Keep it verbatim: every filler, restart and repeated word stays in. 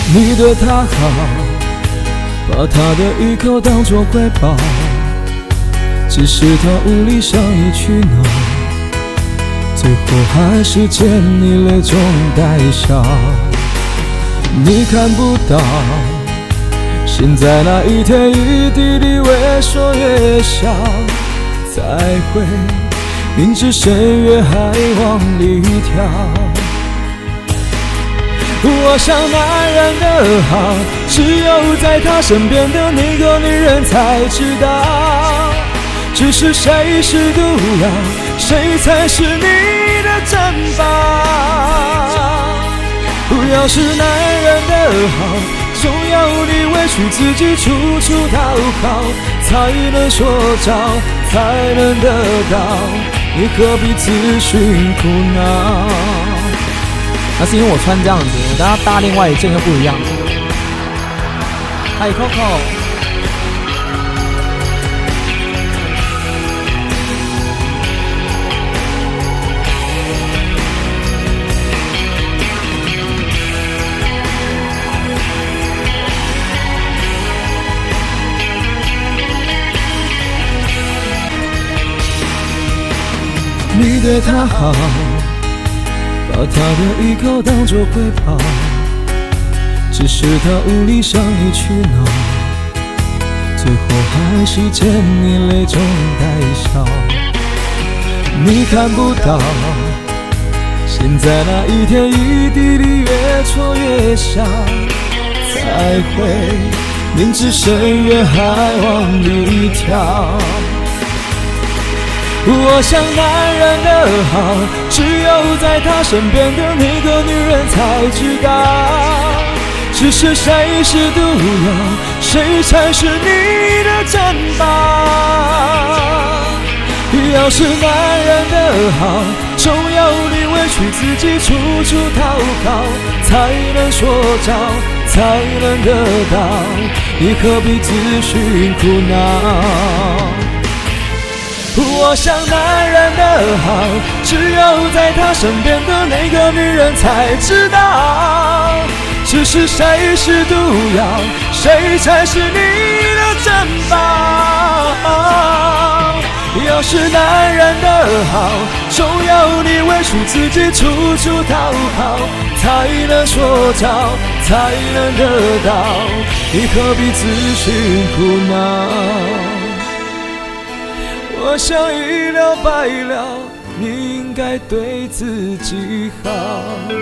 你对他好，把他的一口当作回报，只是他无力向你取闹，最后还是见你泪中带笑。你看不到，心在那一天一地里越缩越小，才会明知深渊还往里跳。我想男人的好，只有在他身边的那个女人才知道，只是谁是毒药，谁才是你的珍宝。要是男人的好，总要你委屈自己处处讨好，才能说着，才能得到，你何必自寻苦恼？ 那是因为我穿这样子，我等下搭另外一件又不一样。嗨 Coco， 你对他好，把他的一口当作回报，只是他无力向你取闹，最后还是见你泪中带笑。你看不到，心在那一天一地里越挫越小，才会明知深渊还往里跳。我想男人的好，只有在他身边的那个女人才知道，只是谁是毒药，谁才是你的珍宝。要是男人的好，总要你委屈自己处处讨好，才能说着，才能得到，你何必自寻苦恼？我想男人的好，只有在他身边的那个女人才知道，只是谁是毒药，谁才是你的珍宝。要是男人的好，总要你委屈自己处处讨好，才能说着，才能得到，你何必自寻苦恼？我想一了百了，你应该对自己好。